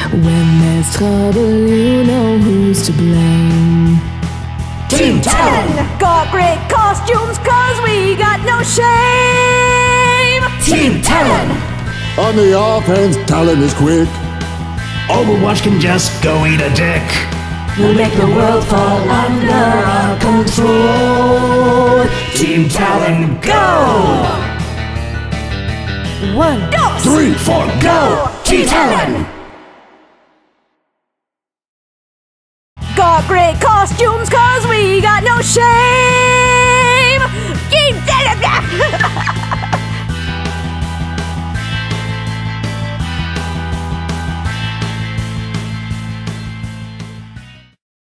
When there's trouble, you know who's to blame. Team Talon! Got great costumes cause we got no shame! Team Talon! On the offense, Talon is quick. Overwatch can just go eat a dick. We'll make the world fall under our control. Team Talon, go! 1, 2, 3, 4, Go! Team Talon! Got great costumes cause we got no shame!